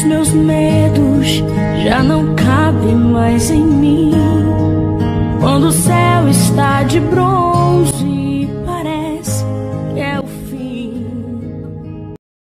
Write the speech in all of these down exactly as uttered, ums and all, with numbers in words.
Os meus medos já não cabem mais em mim. Quando o céu está de bronze, parece que é o fim.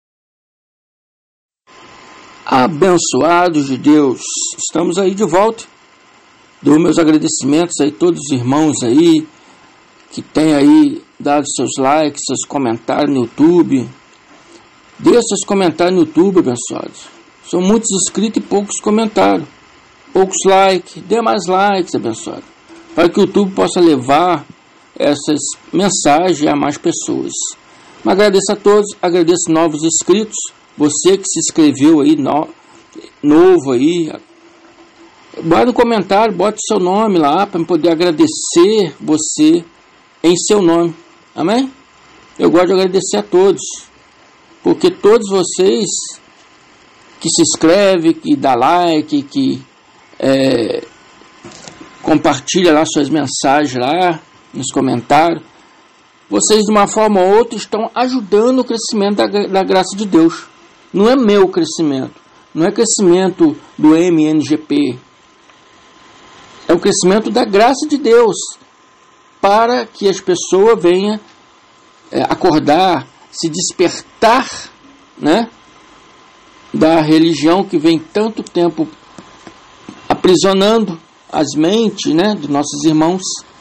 Abençoados de Deus, estamos aí de volta. Dou meus agradecimentos aí a todos os irmãos aí que têm aí dado seus likes, seus comentários no YouTube. Deixe seus comentários no YouTube, abençoados. São muitos inscritos e poucos comentários, poucos likes. Dê mais likes, abençoado, para que o YouTube possa levar essas mensagens a mais pessoas. Mas agradeço a todos, agradeço novos inscritos, você que se inscreveu aí, no, novo aí. Bota no comentário, bota o seu nome lá, para eu poder agradecer você em seu nome. Amém? Eu gosto de agradecer a todos, porque todos vocês que se inscrevem, que dá like, que é, compartilha lá suas mensagens lá nos comentários, vocês de uma forma ou outra estão ajudando o crescimento da, da graça de Deus. Não é meu crescimento, não é crescimento do M N G P, é o crescimento da graça de Deus, para que as pessoas venham é, acordar, se despertar, né, da religião que vem tanto tempo aprisionando as mentes, né, dos nossos irmãos.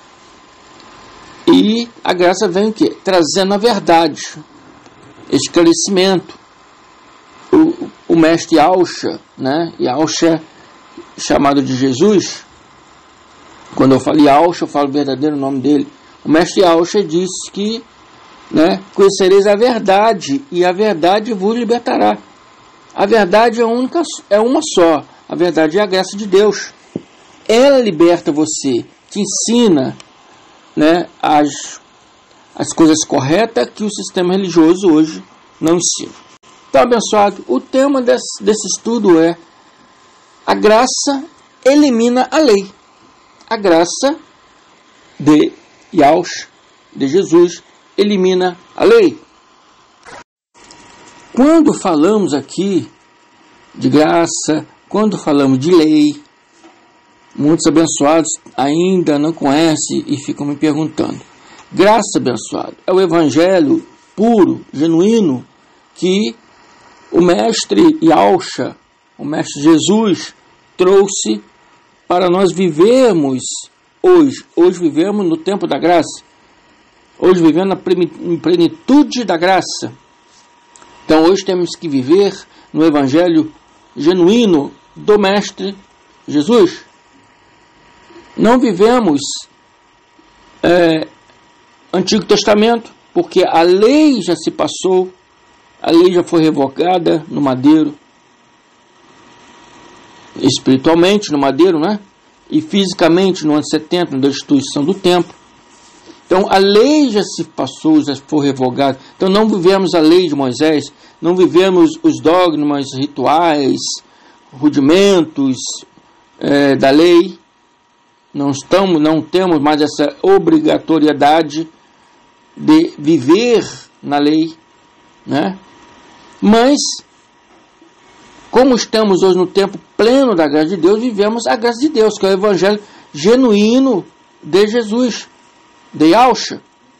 E a graça vem o quê? Trazendo a verdade, esclarecimento. O, o mestre Yahshua, né, Yahshua chamado de Jesus. Quando eu falo Yahshua, eu falo o verdadeiro nome dele. O mestre Yahshua disse que, né, conhecereis a verdade, e a verdade vos libertará. A verdade é, única, é uma só. A verdade é a graça de Deus. Ela liberta você, te ensina, né, as, as coisas corretas que o sistema religioso hoje não ensina. Então, abençoado, o tema desse, desse estudo é: a graça elimina a lei. A graça de Yahshua, de Jesus, elimina a lei. Quando falamos aqui de graça, quando falamos de lei, muitos abençoados ainda não conhecem e ficam me perguntando. Graça, abençoado, é o evangelho puro, genuíno, que o mestre Yahshua, o mestre Jesus, trouxe para nós vivermos hoje. Hoje vivemos no tempo da graça. Hoje vivemos na plenitude da graça. Então hoje temos que viver no evangelho genuíno do mestre Jesus. Não vivemos é, Antigo Testamento, porque a lei já se passou, a lei já foi revogada no madeiro, espiritualmente no madeiro, né? E fisicamente no ano setenta, na destituição do templo. Então a lei já se passou, já foi revogada. Então não vivemos a lei de Moisés, não vivemos os dogmas, rituais, rudimentos é, da lei. Não estamos, não temos mais essa obrigatoriedade de viver na lei, né? Mas como estamos hoje no tempo pleno da graça de Deus, vivemos a graça de Deus, que é o evangelho genuíno de Jesus, de Yahshua.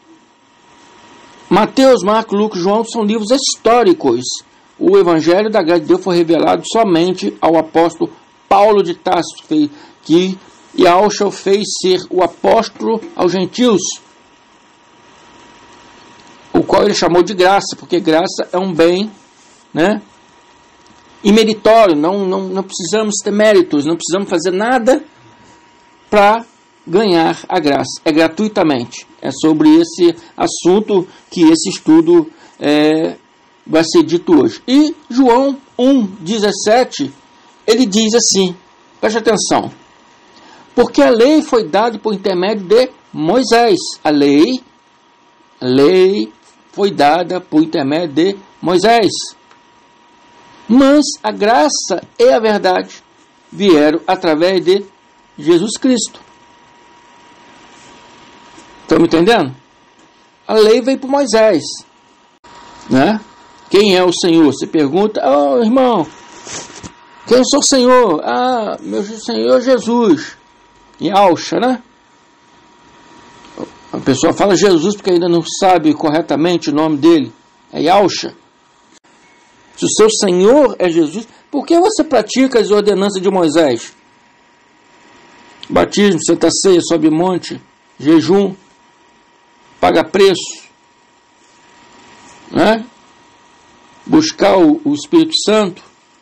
Mateus, Marcos, Lucas e João são livros históricos. O evangelho da graça de Deus foi revelado somente ao apóstolo Paulo de Tarso, que Yahshua fez ser o apóstolo aos gentios, o qual ele chamou de graça, porque graça é um bem, né, imeritório. Não, não, não precisamos ter méritos, não precisamos fazer nada para ganhar a graça. É gratuitamente. É sobre esse assunto que esse estudo é, vai ser dito hoje. E João um, dezessete, ele diz assim, preste atenção: porque a lei foi dada por intermédio de Moisés. A lei, a lei foi dada por intermédio de Moisés. Mas a graça e a verdade vieram através de Jesus Cristo. Estão me entendendo? A lei veio por Moisés, né? Quem é o Senhor? Você pergunta: oh, irmão, Quem sou o Senhor? Ah, meu Senhor Jesus. Yahshua, né? A pessoa fala Jesus porque ainda não sabe corretamente o nome dele. É Yahshua. Se o seu Senhor é Jesus, por que você pratica as ordenanças de Moisés? Batismo, Santa Ceia, sobe monte, jejum, paga preço, né? Buscar o, o Espírito Santo.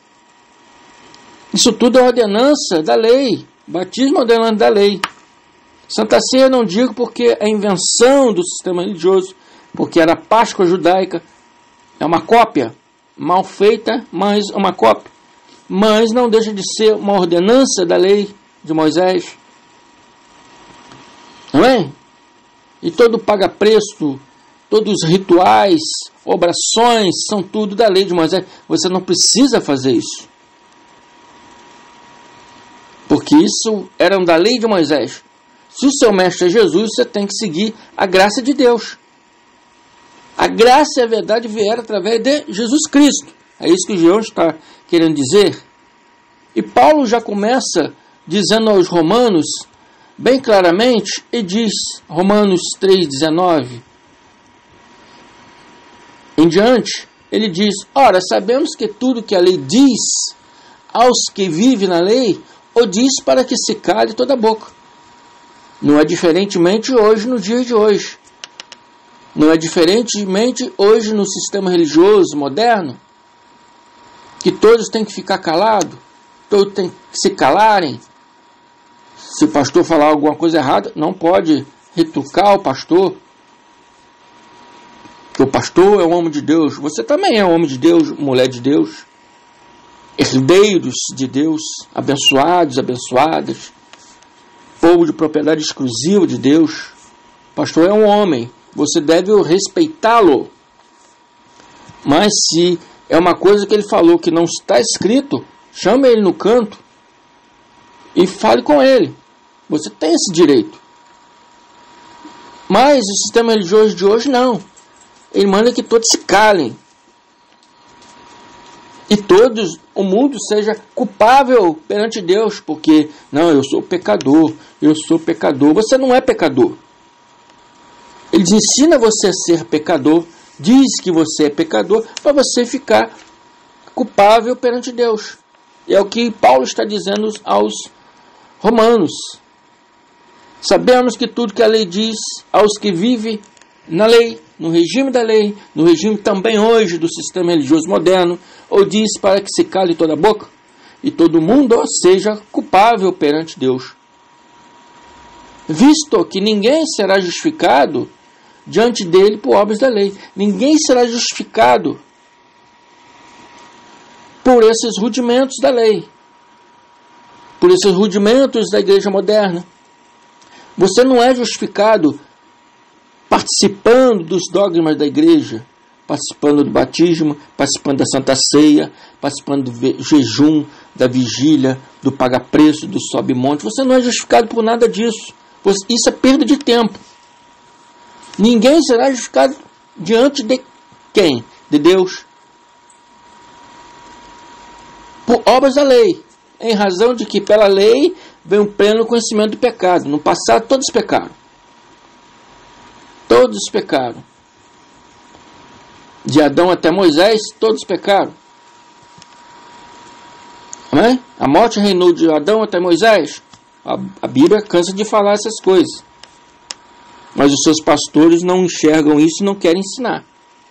Isso tudo é ordenança da lei. Batismo é ordenança da lei. Santa Ceia eu não digo porque é invenção do sistema religioso, porque era a Páscoa judaica, é uma cópia, mal feita, mas uma cópia. Mas não deixa de ser uma ordenança da lei de Moisés. Não é? E todo paga-preço, todos os rituais, orações, são tudo da lei de Moisés. Você não precisa fazer isso. Porque isso era da lei de Moisés. Se o seu mestre é Jesus, você tem que seguir a graça de Deus. A graça e a verdade vieram através de Jesus Cristo. É isso que o João está querendo dizer. E Paulo já começa dizendo aos romanos, bem claramente, e diz, Romanos três, dezenove, em diante, ele diz, ora, sabemos que tudo que a lei diz aos que vivem na lei, o diz para que se cale toda a boca. Não é diferentemente hoje, no dia de hoje. Não é diferentemente hoje no sistema religioso moderno, que todos têm que ficar calados, todos têm que se calarem. Se o pastor falar alguma coisa errada, não pode retrucar o pastor. O pastor é um homem de Deus. Você também é um homem de Deus, mulher de Deus. Herdeiros de Deus, abençoados, abençoadas. Povo de propriedade exclusiva de Deus. O pastor é um homem. Você deve respeitá-lo. Mas se é uma coisa que ele falou que não está escrito, chame ele no canto e fale com ele. Você tem esse direito. Mas o sistema religioso de hoje não. Ele manda que todos se calem. E todos, o mundo seja culpável perante Deus. Porque, não, eu sou pecador. Eu sou pecador. Você não é pecador. Eles ensinam você a ser pecador. Diz que você é pecador para você ficar culpável perante Deus. E é o que Paulo está dizendo aos romanos. Sabemos que tudo que a lei diz aos que vivem na lei, no regime da lei, no regime também hoje do sistema religioso moderno, ou diz para que se cale toda a boca e todo mundo seja culpável perante Deus. Visto que ninguém será justificado diante dele por obras da lei. Ninguém será justificado por esses rudimentos da lei, por esses rudimentos da igreja moderna. Você não é justificado participando dos dogmas da igreja, participando do batismo, participando da Santa Ceia, participando do jejum, da vigília, do paga-preço, do sobe-monte. Você não é justificado por nada disso. Isso é perda de tempo. Ninguém será justificado diante de quem? De Deus. Por obras da lei. Em razão de que pela lei vem o pleno conhecimento do pecado. No passado todos pecaram. Todos pecaram. De Adão até Moisés, todos pecaram. Não é? A morte reinou de Adão até Moisés. A, a Bíblia cansa de falar essas coisas. Mas os seus pastores não enxergam isso e não querem ensinar.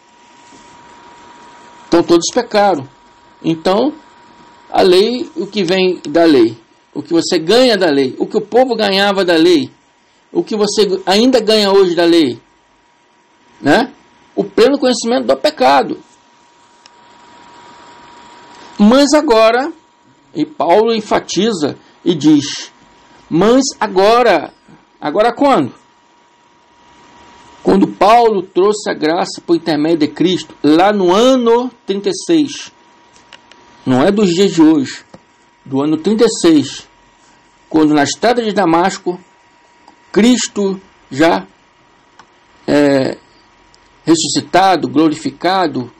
Então todos pecaram. Então, a lei, o que vem da lei, o que você ganha da lei, o que o povo ganhava da lei, o que você ainda ganha hoje da lei, né? O pleno conhecimento do pecado. Mas agora, e Paulo enfatiza e diz, mas agora, agora quando? Quando Paulo trouxe a graça por intermédio de Cristo, lá no ano trinta e seis, não é dos dias de hoje, do ano trinta e seis, quando na estrada de Damasco, Cristo já é, ressuscitado, glorificado,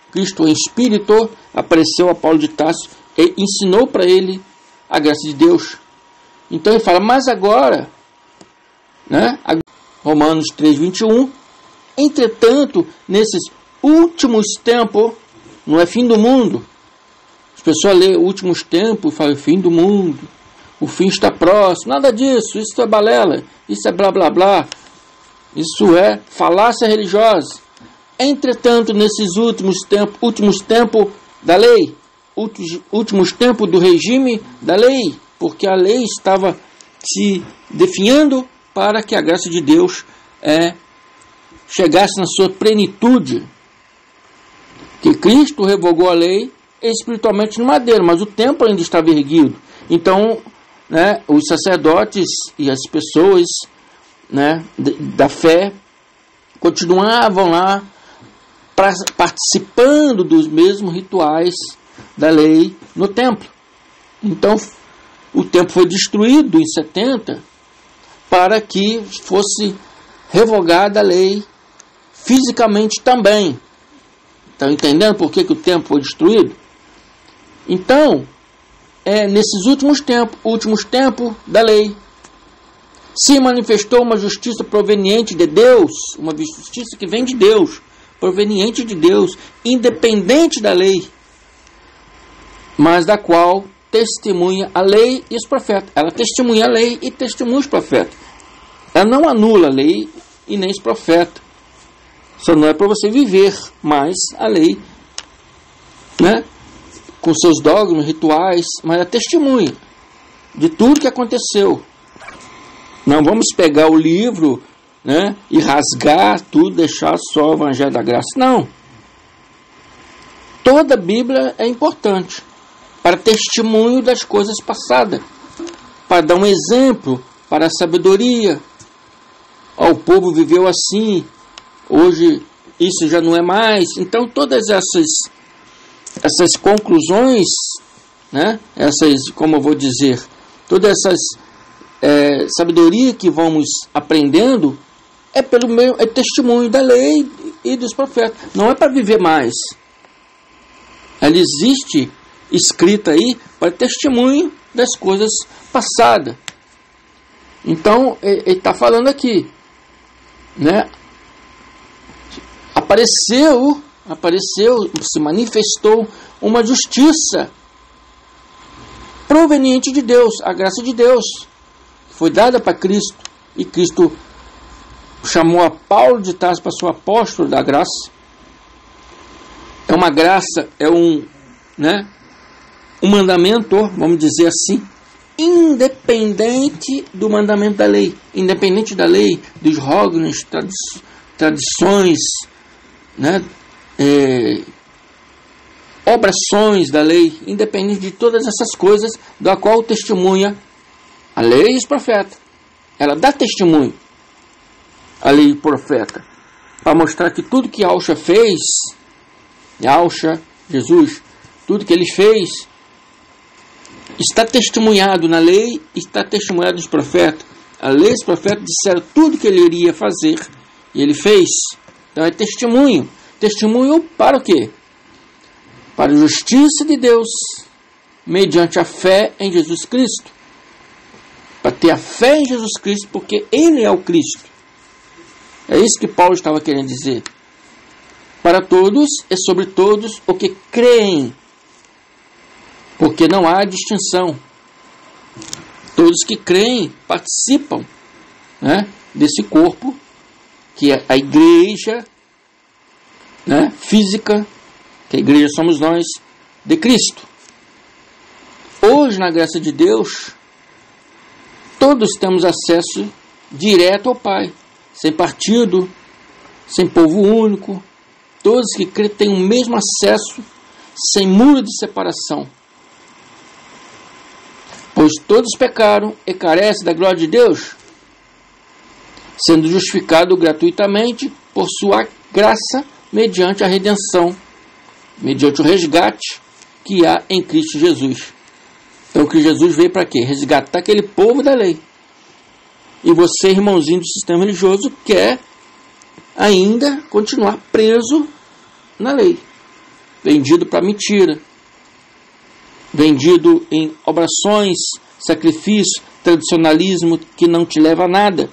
Cristo em espírito apareceu a Paulo de Tarso e ensinou para ele a graça de Deus. Então ele fala, mas agora, né, Romanos três, vinte e um, entretanto, nesses últimos tempos, não é fim do mundo. As pessoas lêem últimos tempos e falam, fim do mundo, o fim está próximo. Nada disso, isso é balela, isso é blá blá blá. Isso é falácia religiosa. Entretanto, nesses últimos tempos, últimos tempos da lei, últimos, últimos tempos do regime da lei, porque a lei estava se definhando para que a graça de Deus é, chegasse na sua plenitude. Que Cristo revogou a lei espiritualmente no madeiro, mas o templo ainda estava erguido. Então, né, os sacerdotes e as pessoas, né, da fé continuavam lá pra, participando dos mesmos rituais da lei no templo. Então o templo foi destruído em setenta para que fosse revogada a lei fisicamente também. Estão entendendo por que, que o templo foi destruído? Então, é, nesses últimos tempos, últimos tempos da lei, se manifestou uma justiça proveniente de Deus, uma justiça que vem de Deus, proveniente de Deus, independente da lei, mas da qual testemunha a lei e os profetas. Ela testemunha a lei e testemunha os profetas. Ela não anula a lei e nem os profetas. Só não é para você viver mais a lei, né, com seus dogmas, rituais, mas é testemunha de tudo que aconteceu. Não vamos pegar o livro, né, e rasgar tudo, deixar só o Evangelho da Graça. Não. Toda a Bíblia é importante para testemunho das coisas passadas, para dar um exemplo para a sabedoria. Ó, o povo viveu assim, hoje isso já não é mais. Então todas essas essas conclusões, né, essas, como eu vou dizer, todas essas é, sabedoria que vamos aprendendo é pelo meio, é testemunho da lei e dos profetas. Não é para viver mais. Ela existe escrita aí para testemunho das coisas passadas. Então ele está falando aqui, né? Apareceu, apareceu, se manifestou uma justiça proveniente de Deus, a graça de Deus, que foi dada para Cristo, e Cristo chamou a Paulo de Tarso para ser apóstolo da graça. É uma graça, é um, né, um mandamento, vamos dizer assim, independente do mandamento da lei, independente da lei, dos dogmas, tradi tradições, né, é, obrigações da lei, independente de todas essas coisas, da qual testemunha a lei e os profetas. Ela dá testemunho, a lei e o profeta, para mostrar que tudo que Yahshua fez, Yahshua, Jesus, tudo que ele fez, está testemunhado na lei, está testemunhado nos profetas. A lei e os profetas disseram tudo que ele iria fazer, e ele fez. Então é testemunho. Testemunho para o quê? Para a justiça de Deus, mediante a fé em Jesus Cristo. Para ter a fé em Jesus Cristo, porque ele é o Cristo. É isso que Paulo estava querendo dizer. Para todos e sobre todos o que creem, porque não há distinção. Todos que creem participam, né, desse corpo, que é a igreja, né, física, que a igreja somos nós, de Cristo. Hoje, na graça de Deus, todos temos acesso direto ao Pai, sem partido, sem povo único. Todos que creem têm o mesmo acesso, sem muro de separação. Pois todos pecaram e carecem da glória de Deus, sendo justificados gratuitamente por sua graça, mediante a redenção, mediante o resgate que há em Cristo Jesus. Então, o que Jesus veio para quê? Resgatar aquele povo da lei. E você, irmãozinho do sistema religioso, quer ainda continuar preso na lei. vendido para mentira, vendido em obrações, sacrifício, tradicionalismo que não te leva a nada.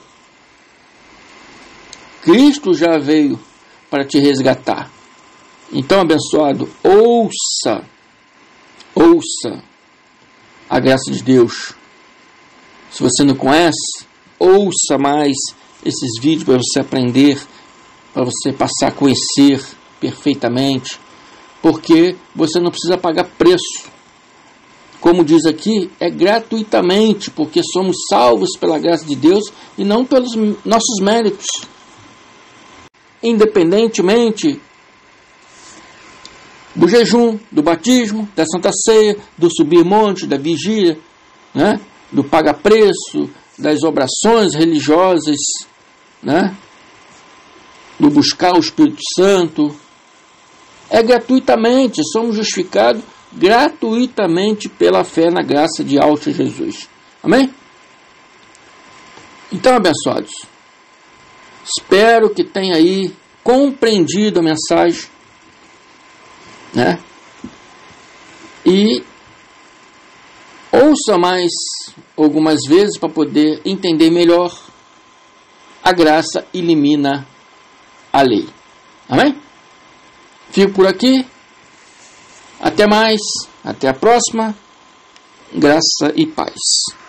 Cristo já veio para te resgatar. Então, abençoado, ouça, ouça a graça de Deus. Se você não conhece, ouça mais esses vídeos para você aprender, para você passar a conhecer perfeitamente, porque você não precisa pagar preço. Como diz aqui, é gratuitamente, porque somos salvos pela graça de Deus e não pelos nossos méritos. Independentemente do jejum, do batismo, da Santa Ceia, do subir monte, da vigília, né? Do paga-preço, das obrações religiosas, né? Do buscar o Espírito Santo. É gratuitamente, somos justificados gratuitamente pela fé na graça de Alto Jesus. Amém? Então, abençoados, espero que tenha aí compreendido a mensagem, né? E ouça mais algumas vezes para poder entender melhor. A graça elimina a lei. Amém? Fico por aqui. Até mais. Até a próxima. Graça e paz.